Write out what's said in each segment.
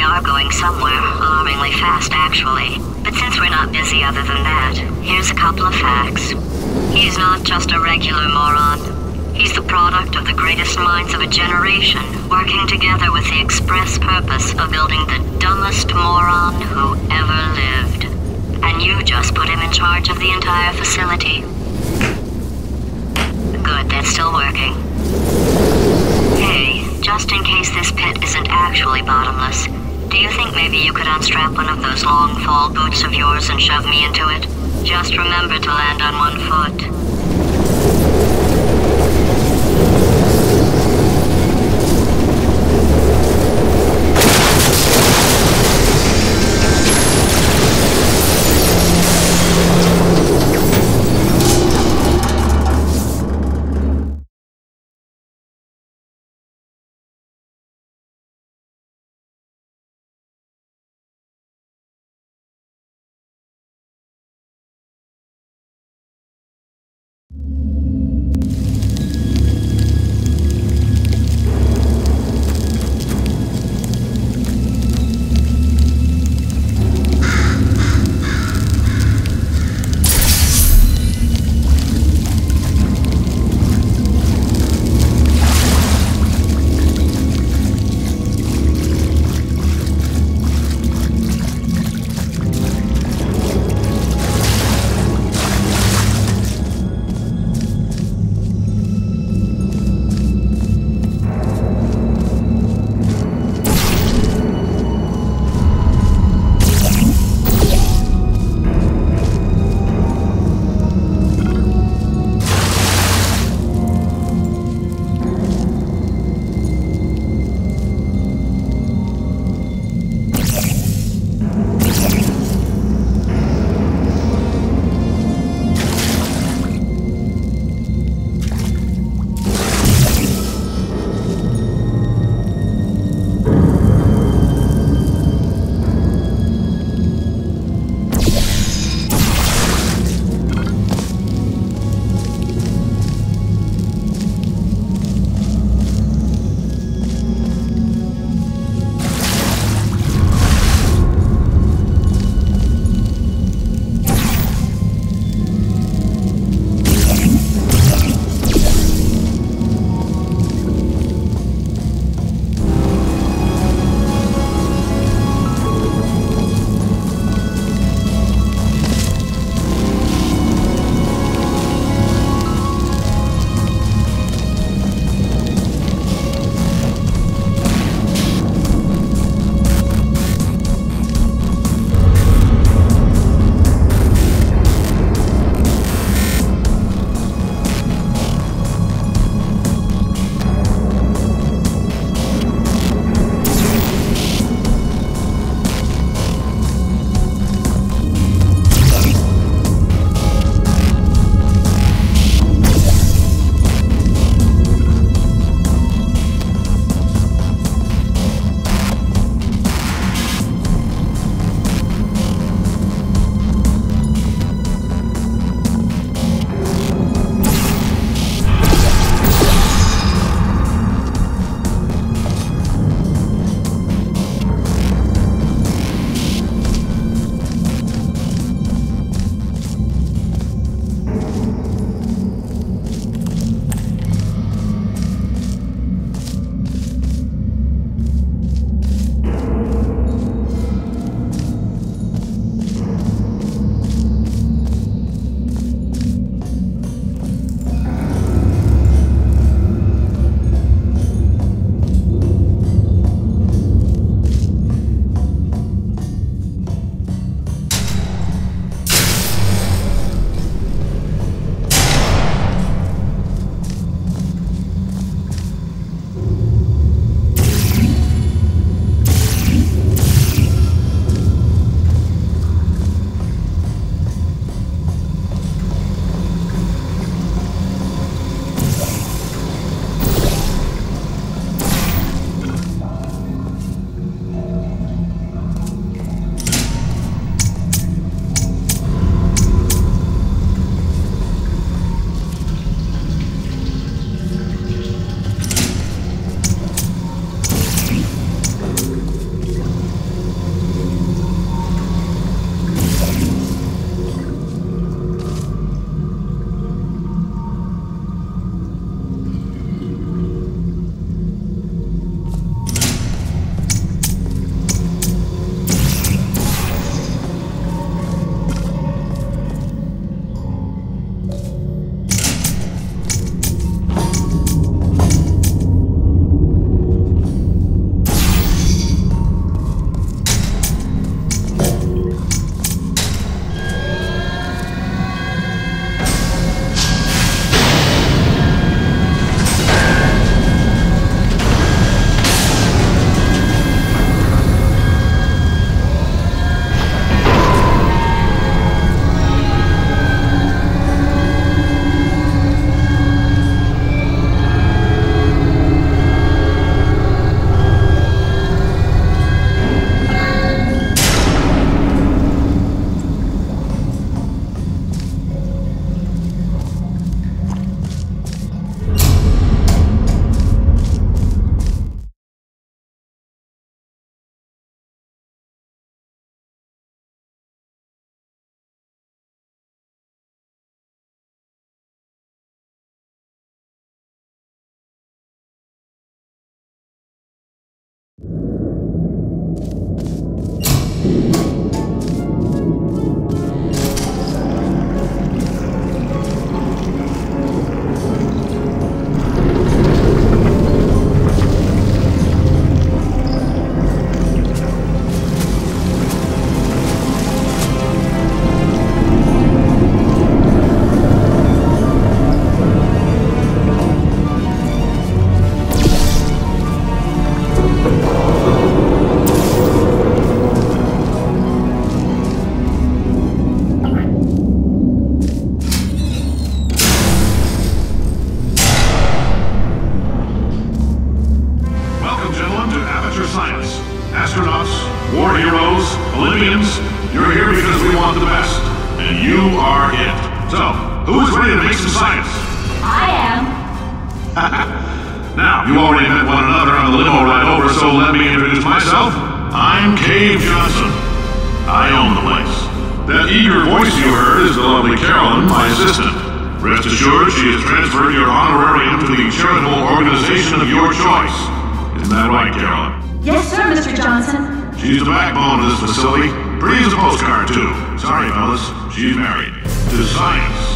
are going somewhere, alarmingly fast actually. But since we're not busy other than that, here's a couple of facts. He's not just a regular moron. He's the product of the greatest minds of a generation, working together with the express purpose of building the dumbest moron who ever lived. And you just put him in charge of the entire facility. Good, that's still working. Hey, just in case this pit isn't actually bottomless, do you think maybe you could unstrap one of those long fall boots of yours and shove me into it? Just remember to land on one foot. War heroes, Olympians, you're here because we want the best. And you are it. So, who's ready to make some science? I am. Now, you already met one another on the limo ride over, so let me introduce myself. I'm Cave Johnson. I own the place. That eager voice you heard is the lovely Carolyn, my assistant. Rest assured, she has transferred your honorarium to the charitable organization of your choice. Isn't that right, Carolyn? Yes, sir, Mr. Johnson. She's the backbone of this facility. Pretty as a postcard, too. Sorry, fellas. She's married. To science.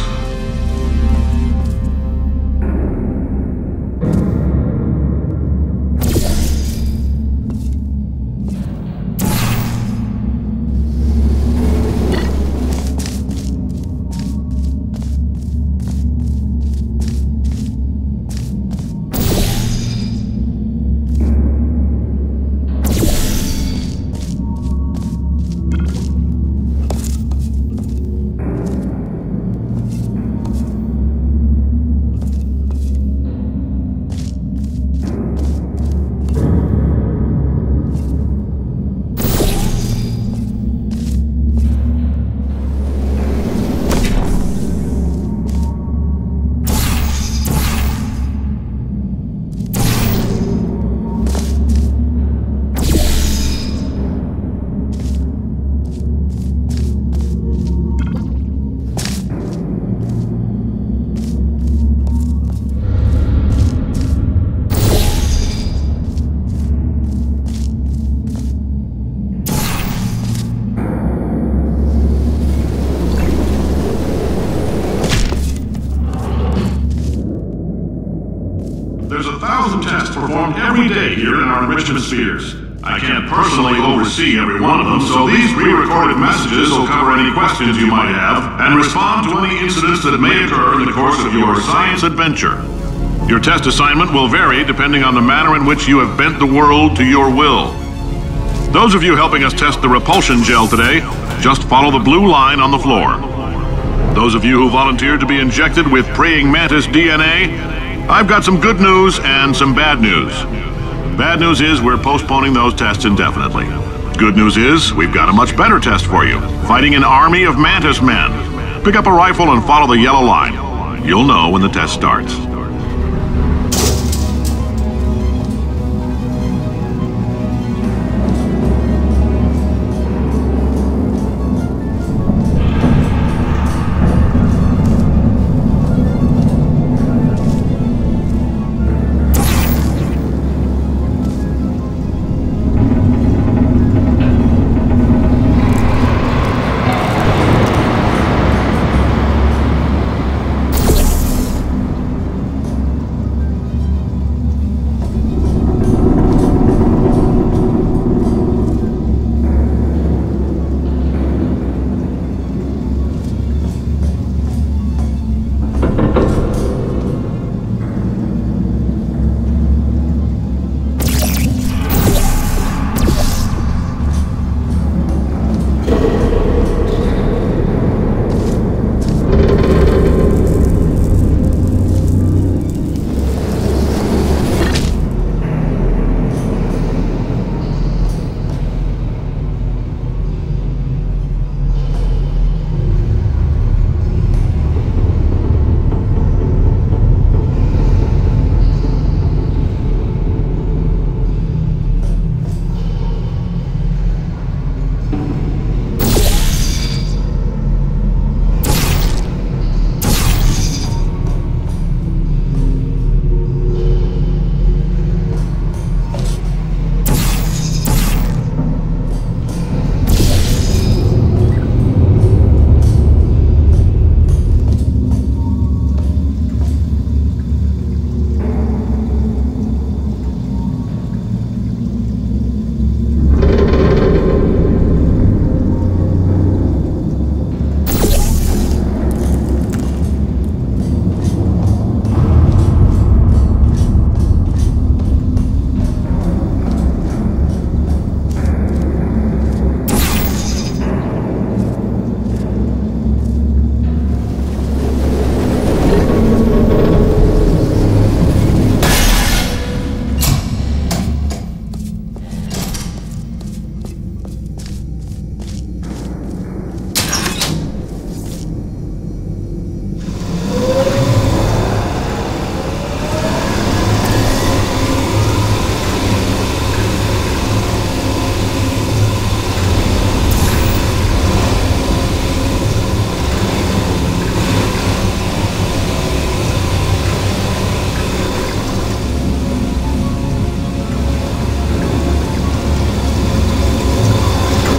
There's 1,000 tests performed every day here in our enrichment spheres. I can't personally oversee every one of them, so these pre-recorded messages will cover any questions you might have and respond to any incidents that may occur in the course of your science adventure. Your test assignment will vary depending on the manner in which you have bent the world to your will. Those of you helping us test the repulsion gel today, just follow the blue line on the floor. Those of you who volunteered to be injected with praying mantis DNA, I've got some good news and some bad news. Bad news is we're postponing those tests indefinitely. Good news is we've got a much better test for you. Fighting an army of mantis men. Pick up a rifle and follow the yellow line. You'll know when the test starts.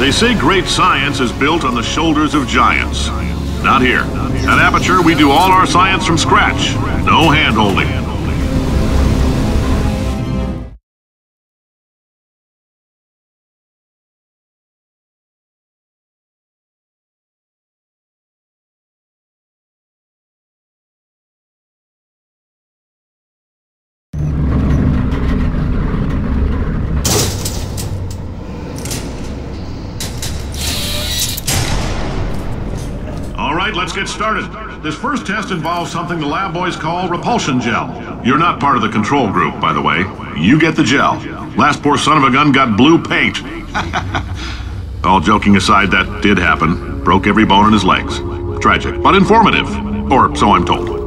They say great science is built on the shoulders of giants. Not here. At Aperture, we do all our science from scratch. No hand-holding. Let's get started. This first test involves something the lab boys call repulsion gel. You're not part of the control group, by the way. You get the gel. Last poor son of a gun got blue paint. All joking aside, that did happen. Broke every bone in his legs. Tragic, but informative. Or so I'm told.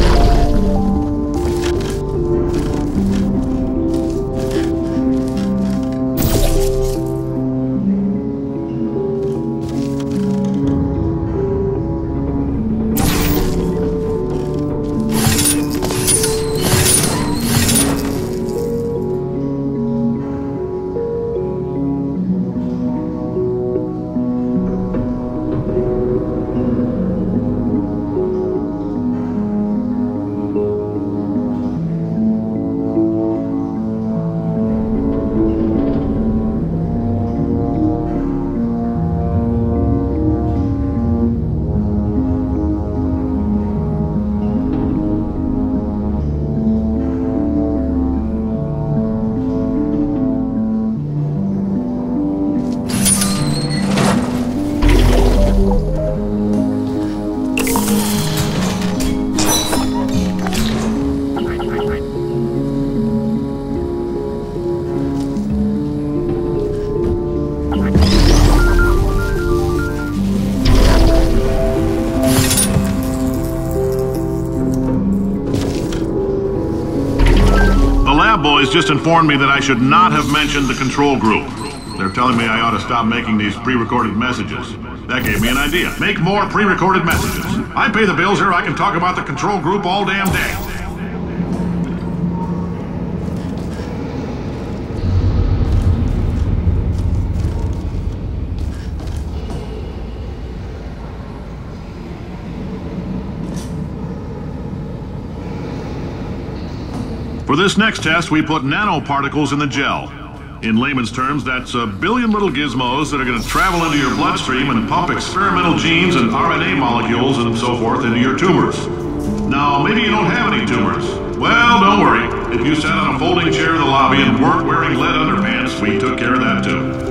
Boys just informed me that I should not have mentioned the control group. They're telling me I ought to stop making these pre-recorded messages. That gave me an idea. Make more pre-recorded messages. I pay the bills here, I can talk about the control group all damn day. For this next test, we put nanoparticles in the gel. In layman's terms, that's a billion little gizmos that are going to travel into your bloodstream and pump experimental genes and RNA molecules and so forth into your tumors. Now, maybe you don't have any tumors. Well, don't worry. If you sat on a folding chair in the lobby and weren't wearing lead underpants, we took care of that too.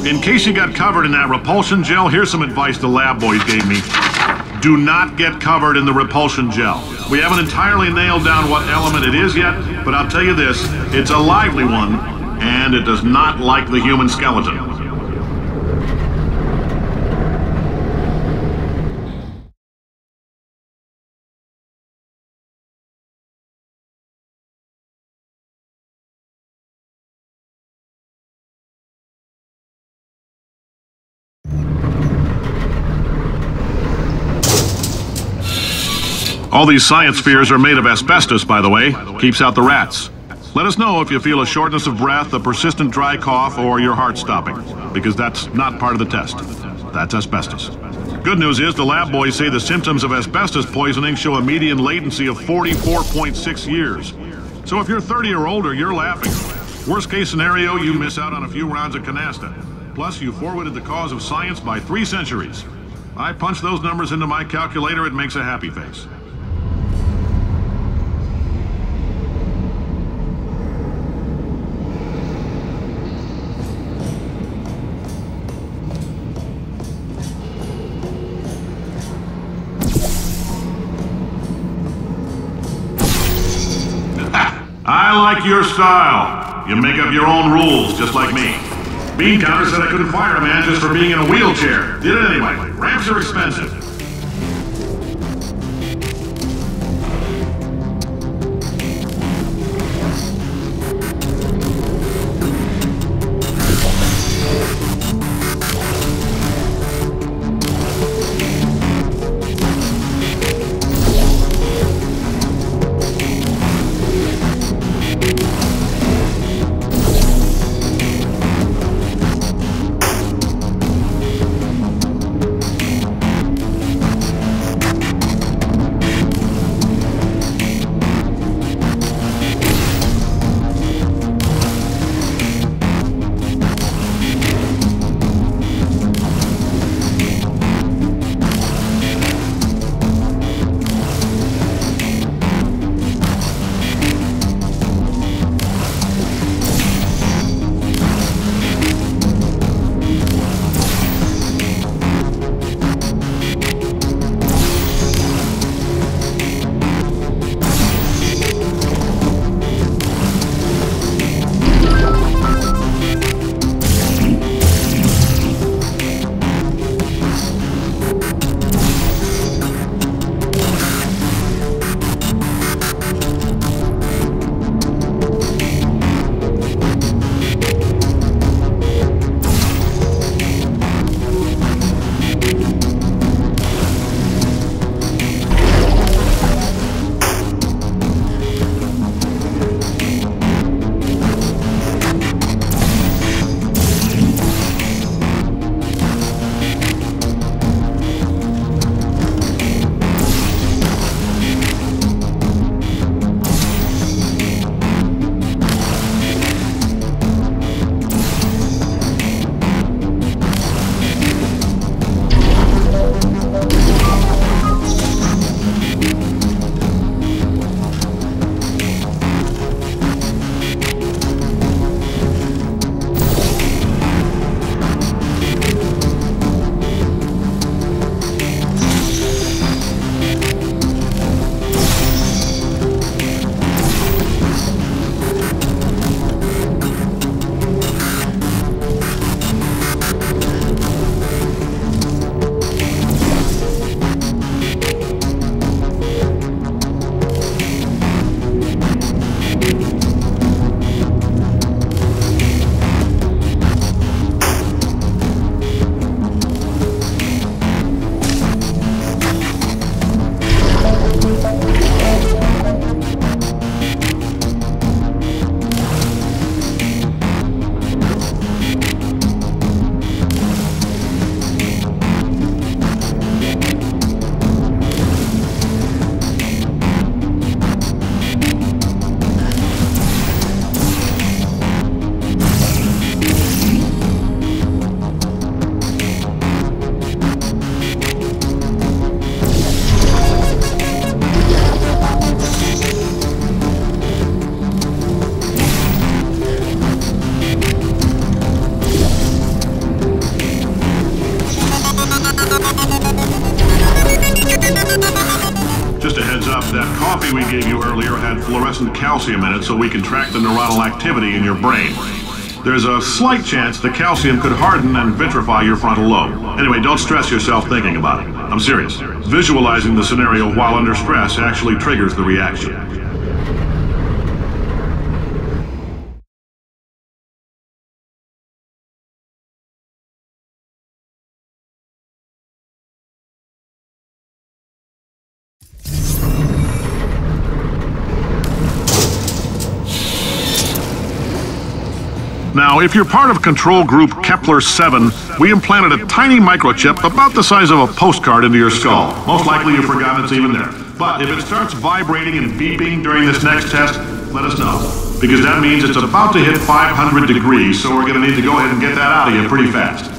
In case you got covered in that repulsion gel, here's some advice the lab boys gave me. Do not get covered in the repulsion gel. We haven't entirely nailed down what element it is yet, but I'll tell you this, it's a lively one, and it does not like the human skeleton. All these science spheres are made of asbestos, by the way. Keeps out the rats. Let us know if you feel a shortness of breath, a persistent dry cough, or your heart stopping, because that's not part of the test. That's asbestos. Good news is the lab boys say the symptoms of asbestos poisoning show a median latency of 44.6 years. So if you're 30 or older, you're laughing. Worst case scenario, you miss out on a few rounds of canasta. Plus, you forwarded the cause of science by 3 centuries. I punch those numbers into my calculator, it makes a happy face. I like your style. You make up your own rules, just like me. Bean Counter said I couldn't fire a man just for being in a wheelchair. Did it anyway. Ramps are expensive. fluorescent calcium in it so we can track the neuronal activity in your brain. There's a slight chance the calcium could harden and vitrify your frontal lobe. Anyway, don't stress yourself thinking about it. I'm serious. Visualizing the scenario while under stress actually triggers the reaction. Now, if you're part of control group Kepler-7, we implanted a tiny microchip about the size of a postcard into your skull. Most likely you've forgotten it's even there. But if it starts vibrating and beeping during this next test, let us know. Because that means it's about to hit 500 degrees, so we're going to need to go ahead and get that out of you pretty fast.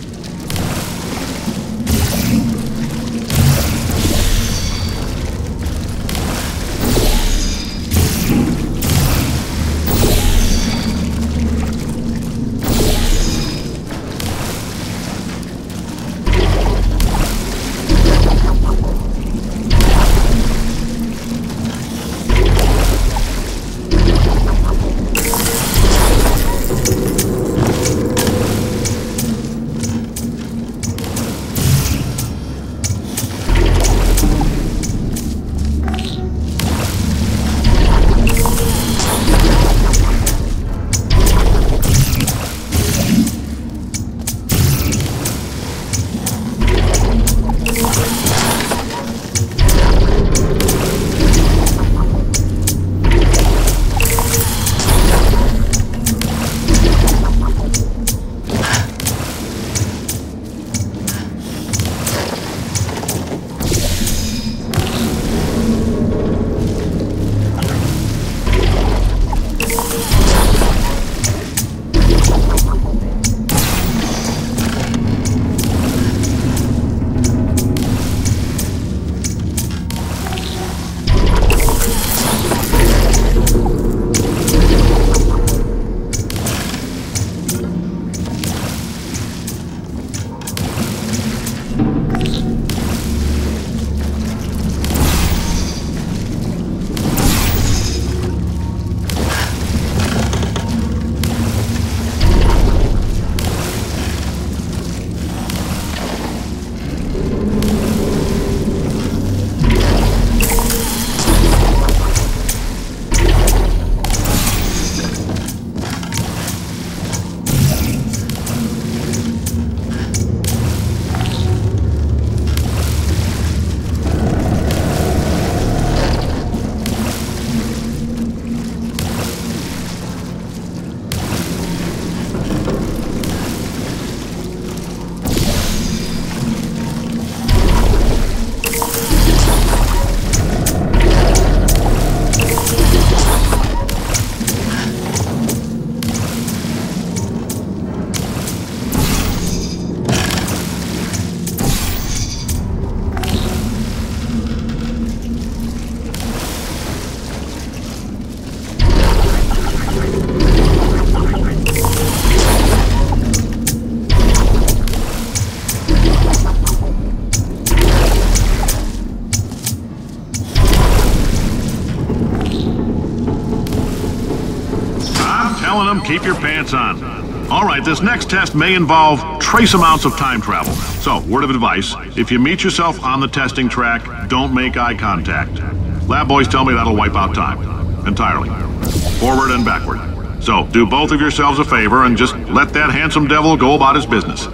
Telling them, keep your pants on. All right, this next test may involve trace amounts of time travel. So, word of advice, if you meet yourself on the testing track, don't make eye contact. Lab boys tell me that'll wipe out time. Entirely. Forward and backward. So, do both of yourselves a favor and just let that handsome devil go about his business.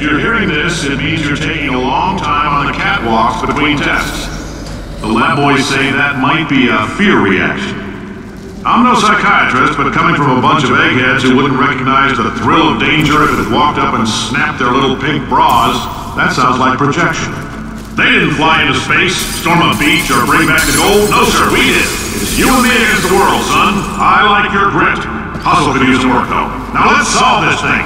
If you're hearing this, it means you're taking a long time on the catwalks between tests. The lab boys say that might be a fear reaction. I'm no psychiatrist, but coming from a bunch of eggheads who wouldn't recognize the thrill of danger if it walked up and snapped their little pink bras, that sounds like projection. They didn't fly into space, storm a beach, or bring back the gold. No, sir, we did. It's you and me against the world, son. I like your grit. Hustle could use some work, though. Now let's solve this thing.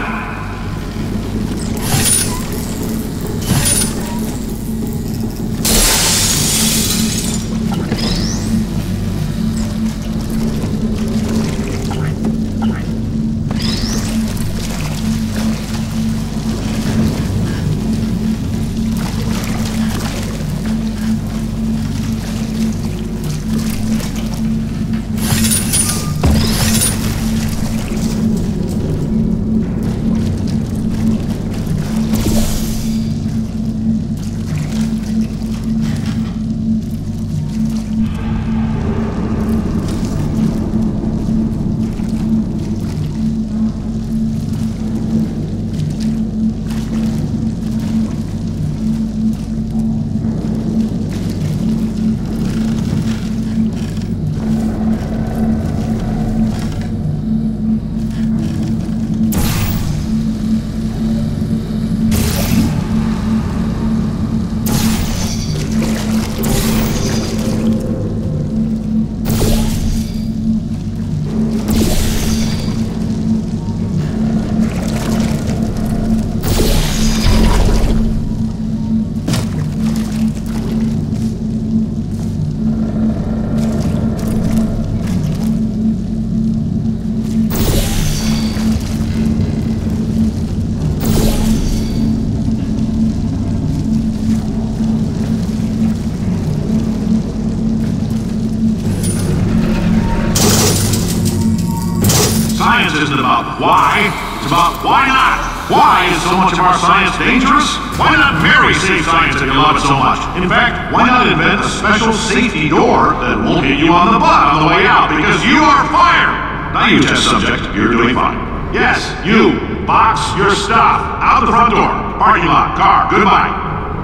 Isn't about why, it's about why not. Why is so much of our science dangerous? Why not marry safe science if you love it so much? In fact, why not invent a special safety door that won't hit you on the butt on the way out because you are fired? Now you test subject, you're doing fine. Yes, you, box your stuff, out the front door, parking lot, car, goodbye.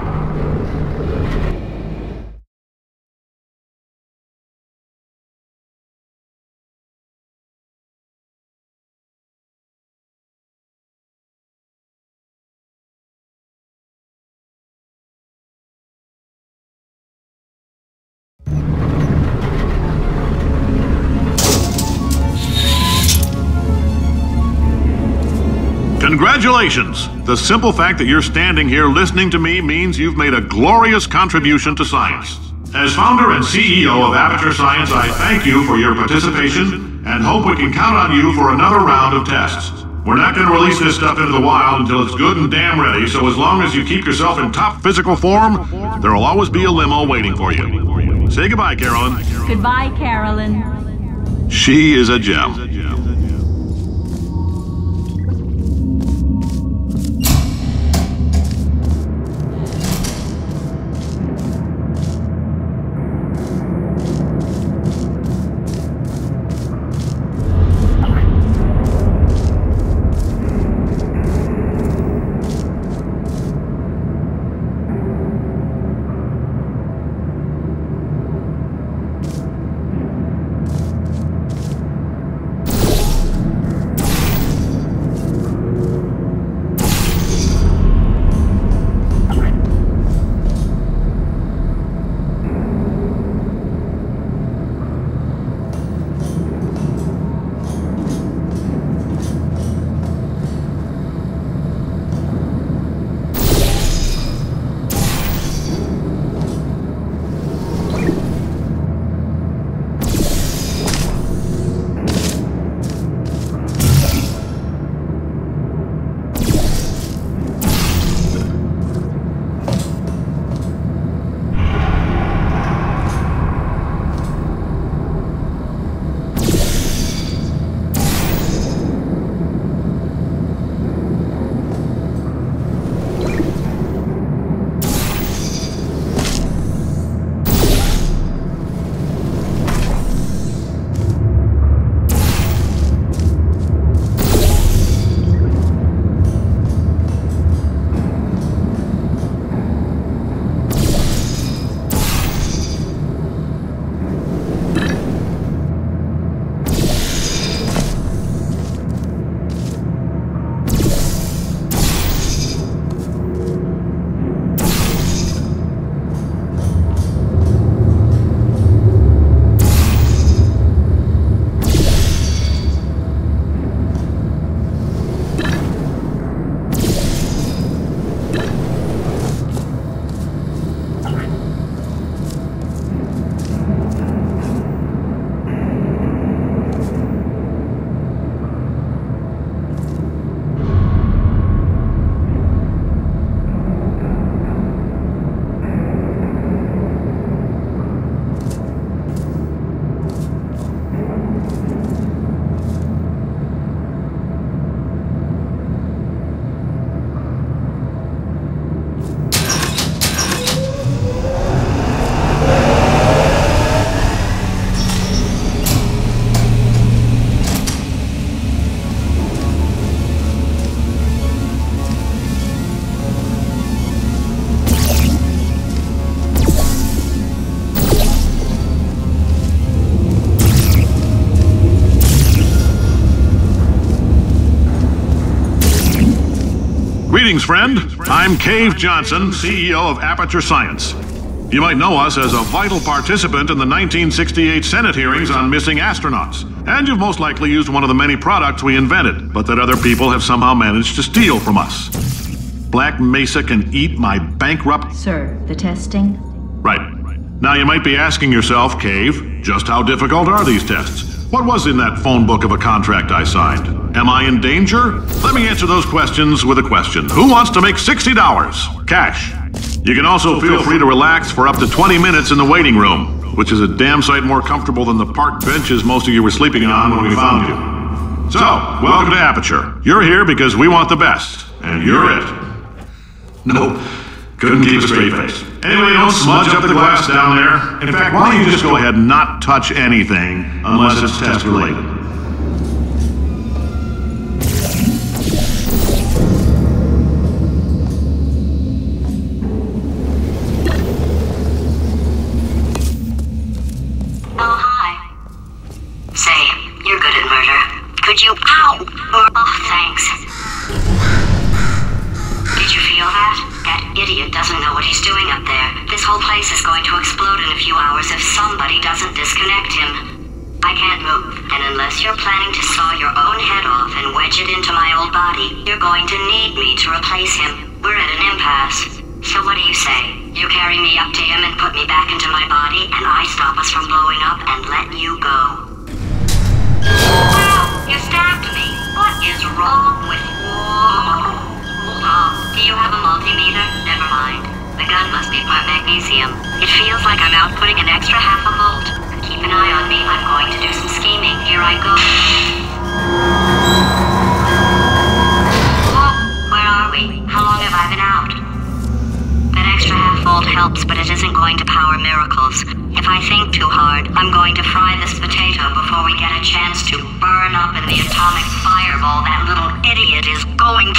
Congratulations! The simple fact that you're standing here listening to me means you've made a glorious contribution to science. As founder and CEO of Aperture Science, I thank you for your participation and hope we can count on you for another round of tests. We're not going to release this stuff into the wild until it's good and damn ready, so as long as you keep yourself in top physical form, there'll always be a limo waiting for you. Say goodbye, Carolyn. Goodbye, Carolyn. She is a gem. Greetings, friend. I'm Cave Johnson, CEO of Aperture Science. You might know us as a vital participant in the 1968 Senate hearings on missing astronauts. And you've most likely used one of the many products we invented, but that other people have somehow managed to steal from us. Black Mesa can eat my bankrupt... Sir, the testing? Right. Now you might be asking yourself, Cave, just how difficult are these tests? What was in that phone book of a contract I signed? Am I in danger? Let me answer those questions with a question. Who wants to make $60? Cash. You can also feel free to relax for up to 20 minutes in the waiting room, which is a damn sight more comfortable than the park benches most of you were sleeping on when we found you. So, welcome to Aperture. You're here because we want the best, and you're it. Nope. Couldn't keep a straight face. Anyway, don't smudge up the glass down there. In fact, why don't you just go ahead and not touch anything unless it's test related? Oh, hi. Say, you're good at murder. Could you... Ow! Oh, thanks. Did you feel that? That idiot doesn't know what he's doing up there. This whole place is going to explode in a few hours if somebody doesn't disconnect him. I can't move, and unless you're planning to saw your own head off and wedge it into my old body, you're going to need me to replace him. We're at an impasse. So what do you say? You carry me up to him and put me back into my body, and I stop us from blowing up and let you go. Wow! You stabbed me! What is wrong with you? Hold on. Do you have a multimeter? Never mind. The gun must be part magnesium. It feels like I'm outputting an extra half a volt. Keep an eye on me. I'm going to do some scheming. Here I go. Whoa! Where are we? How long have I been out? That extra half volt helps, but it isn't going to power miracles. If I think too hard, I'm going to fry this potato before we get a chance to burn up in the atomic fireball that little idiot is going...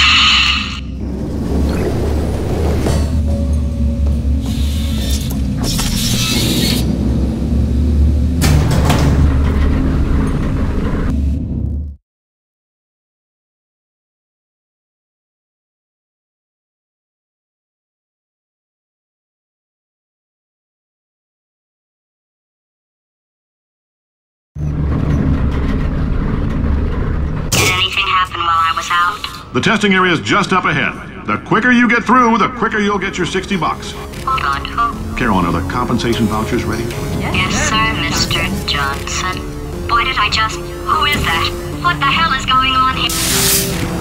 The testing area is just up ahead. The quicker you get through, the quicker you'll get your $60. Hold on, who? Carolyn, are the compensation vouchers ready? Yes, sir, Mr. Johnson. Boy, did I just... Who is that? What the hell is going on here?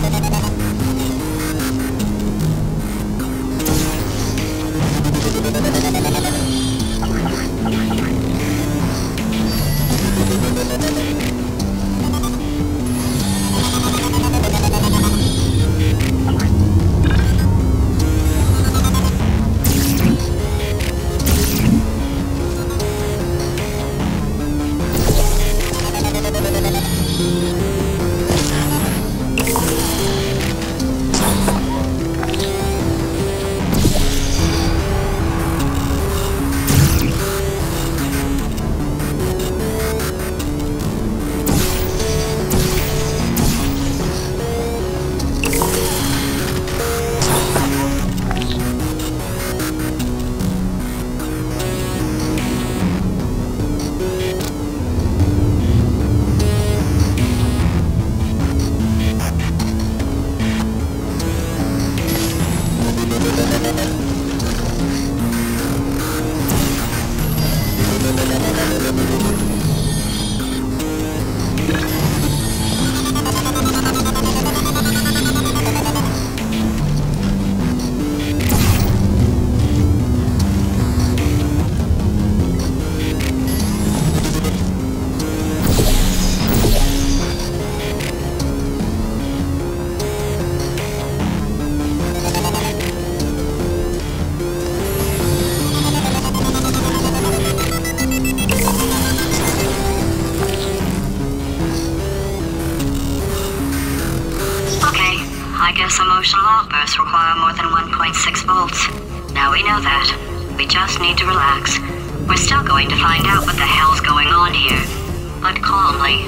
Emotional outbursts require more than 1.6 volts. Now we know that. We just need to relax. We're still going to find out what the hell's going on here, but calmly.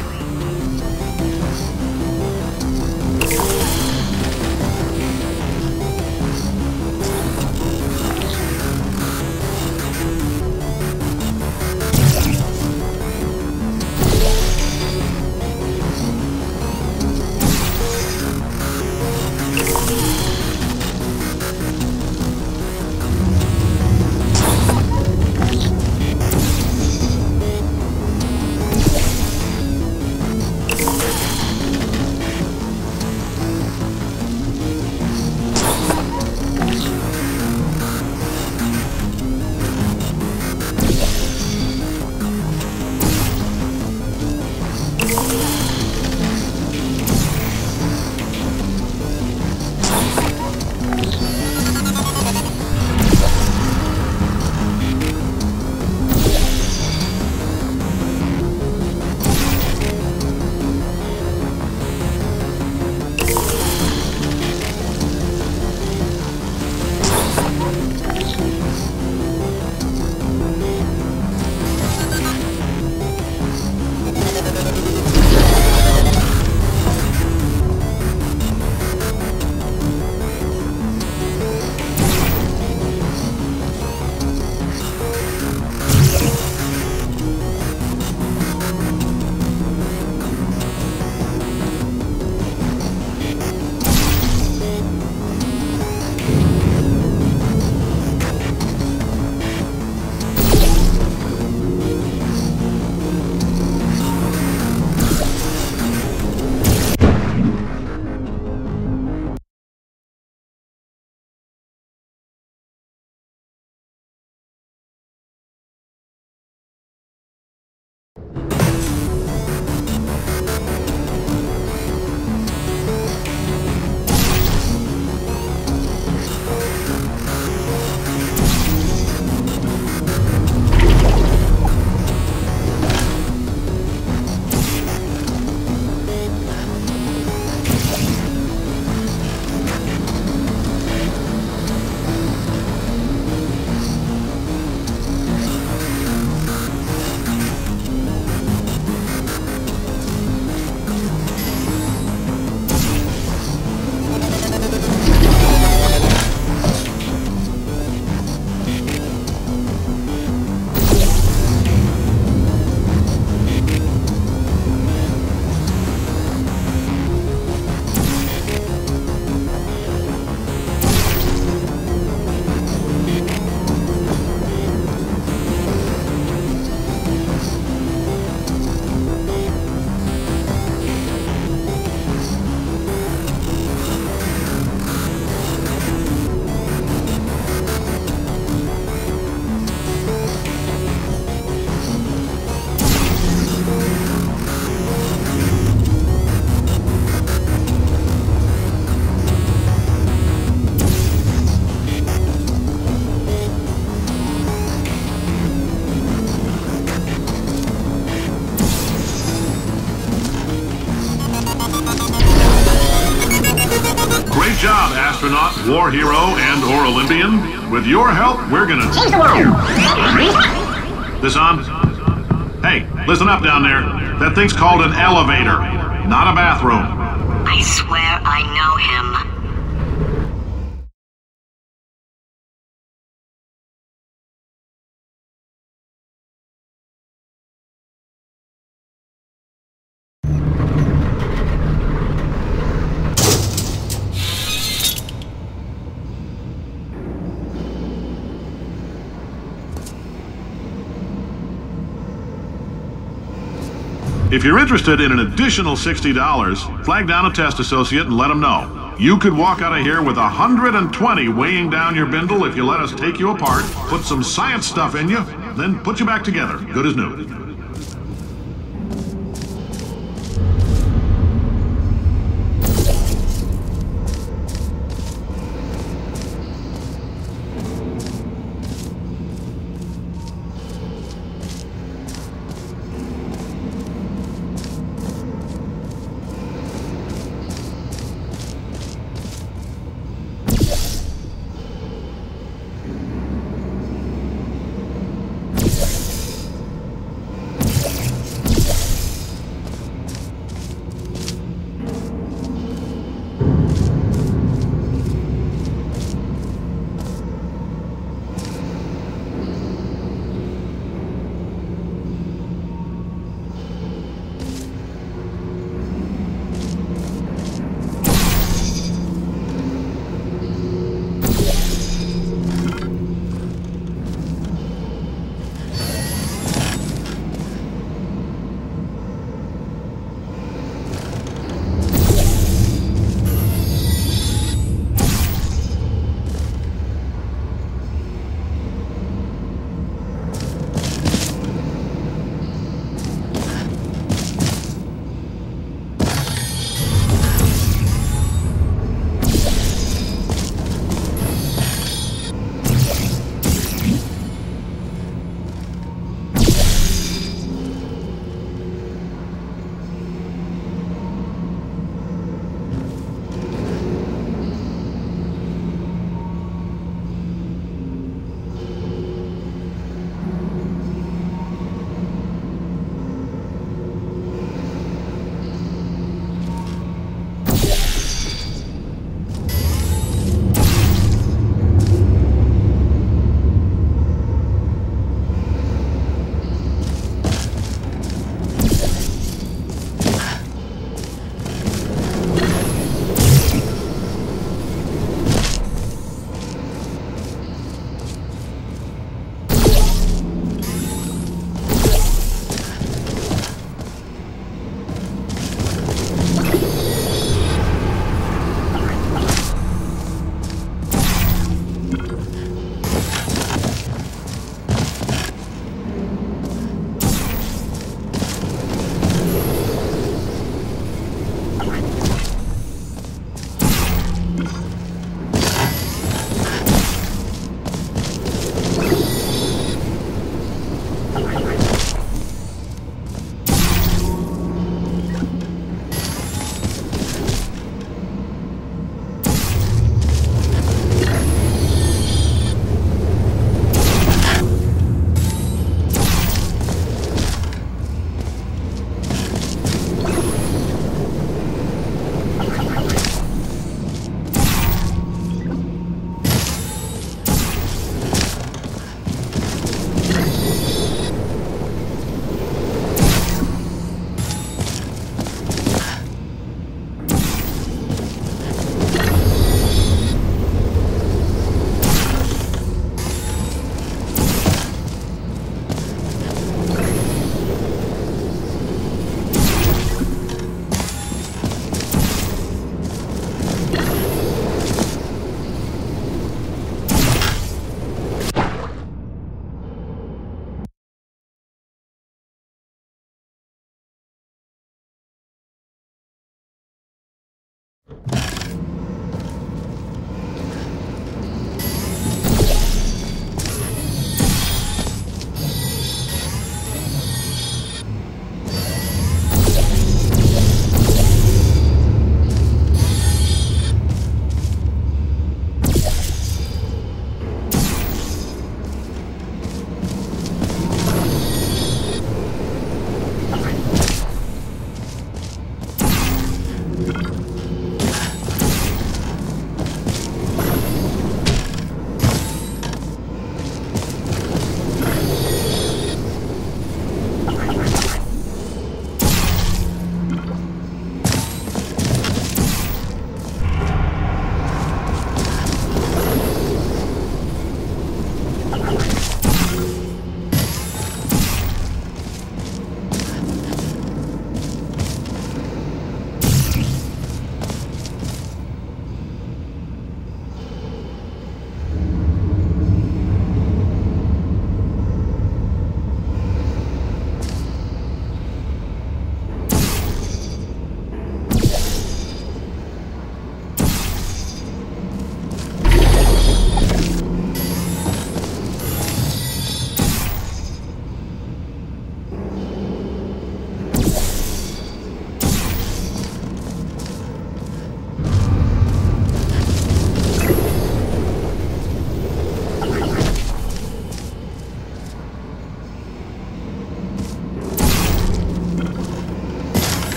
Great job, astronaut, war hero, and/or Olympian. With your help, we're gonna Change the world. This on? Hey, listen up down there. That thing's called an elevator, not a bathroom. I swear I know him. If you're interested in an additional $60, flag down a test associate and let them know. You could walk out of here with 120 weighing down your bindle if you let us take you apart, put some science stuff in you, then put you back together, good as new.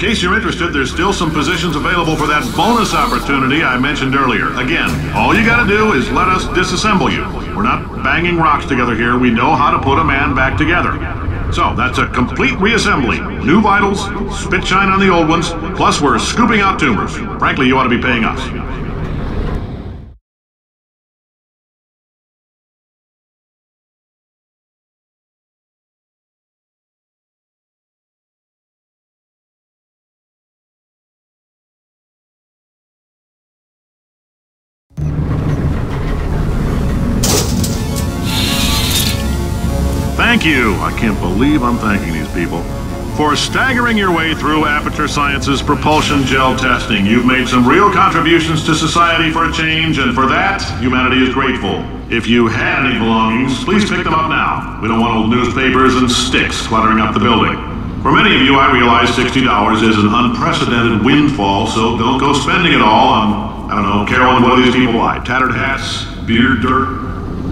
case you're interested, there's still some positions available for that bonus opportunity I mentioned earlier. Again, all you gotta do is let us disassemble you. We're not banging rocks together here. We know how to put a man back together. So, that's a complete reassembly. New vitals, spit shine on the old ones, plus we're scooping out tumors. Frankly, you ought to be paying us. Thank you. I can't believe I'm thanking these people. For staggering your way through Aperture Science's propulsion gel testing, you've made some real contributions to society for a change, and for that, humanity is grateful. If you had any belongings, please pick them up now. We don't want old newspapers and sticks cluttering up the building. For many of you, I realize $60 is an unprecedented windfall, so don't go spending it all on, I don't know, Carolyn, what do these people buy? Tattered hats? Beer dirt?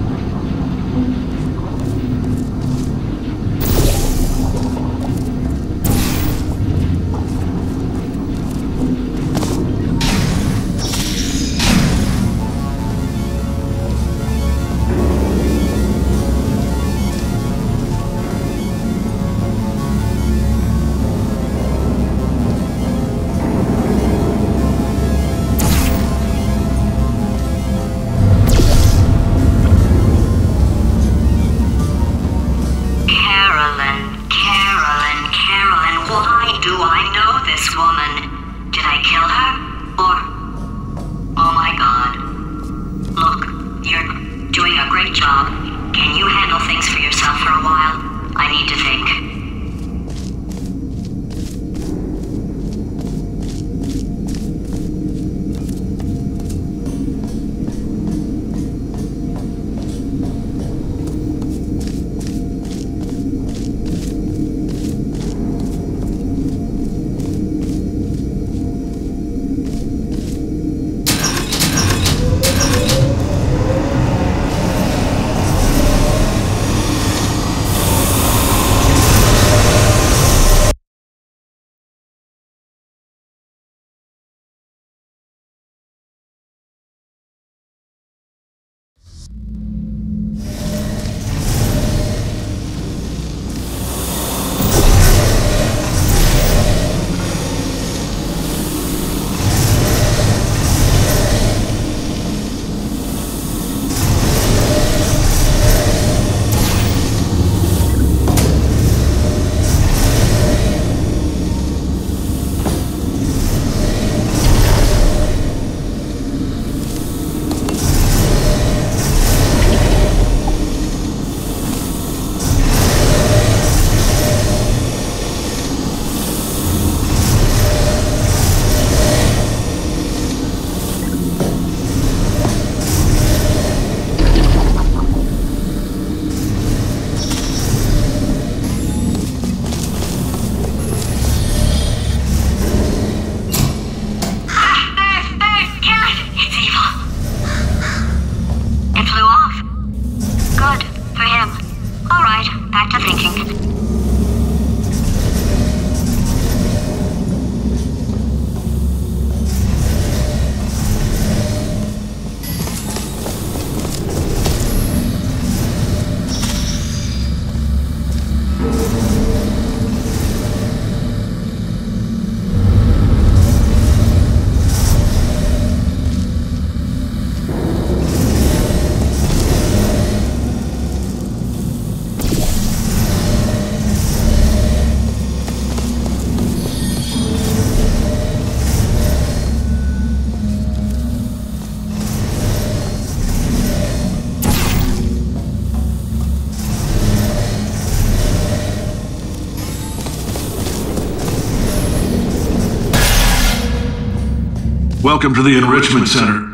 Welcome to the Enrichment Center.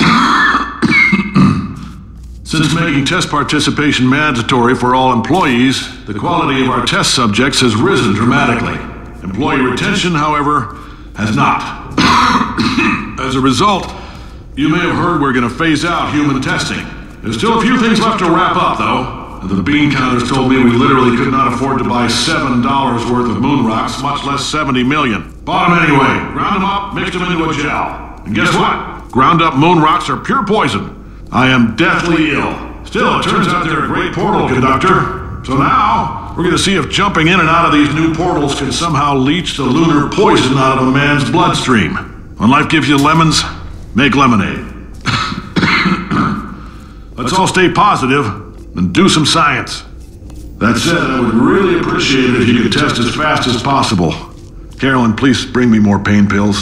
Since making test participation mandatory for all employees, the quality of our test subjects has risen dramatically. Employee retention, however, has not. As a result, you may have heard we're going to phase out human testing. There's still a few things left to wrap up, though. The bean counters told me we literally could not afford to buy $7 worth of moon rocks, much less 70 million. Bought them anyway. Ground them up, mixed them into a gel. And guess what? Ground up moon rocks are pure poison. I am deathly ill. Still, it turns out they're a great portal conductor. So now, we're gonna see if jumping in and out of these new portals can somehow leach the lunar poison out of a man's bloodstream. When life gives you lemons, make lemonade. Let's all stay positive and do some science. That said, I would really appreciate it if you could test as fast as possible. Carolyn, please bring me more pain pills.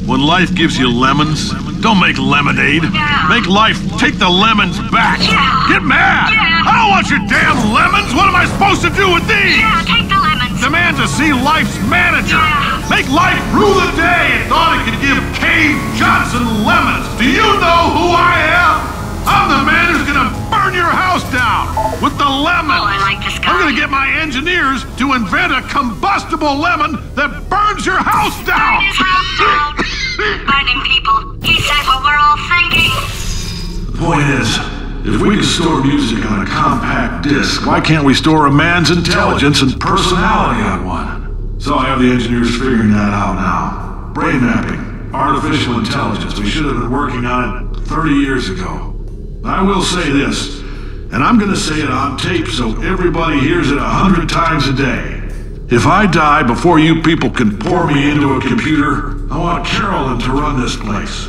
When life gives you lemons, don't make lemonade. Make life take the lemons back. Get mad! I don't want your damn lemons! What am I supposed to do with these? Yeah, take the lemons. Demand to see life's manager. Make life rue the day it thought it could give Cave Johnson lemons. Do you know who I am? I'm the man who's gonna burn your house down with the lemon. Oh, I like this guy. I'm gonna get my engineers to invent a combustible lemon that burns your house down. Burn his house down. Burning people. He says what we're all thinking. The point is, if we can store music on a compact disc, why can't we store a man's intelligence and personality on one? So I have the engineers figuring that out now. Brain mapping, artificial intelligence. We should have been working on it 30 years ago. I will say this, and I'm gonna say it on tape so everybody hears it 100 times a day. If I die before you people can pour me into a computer, I want Carolyn to run this place.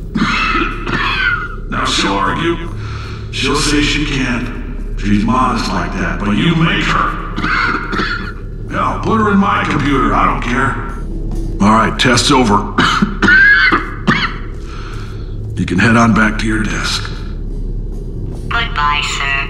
Now she'll argue. She'll say she can't. She's modest like that, but you make her. Hell, put her in my computer, I don't care. All right, test's over. You can head on back to your desk. Goodbye, sir.